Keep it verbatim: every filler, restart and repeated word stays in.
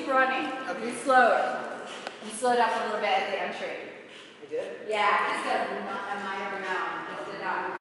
running. Okay. You slowed. You slowed up a little bit at the entry. I did? Yeah, just a, a minor amount. Just enough.